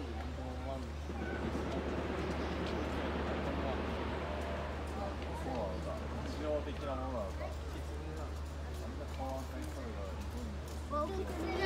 的なものなのか。なんで川上にそれが日本に。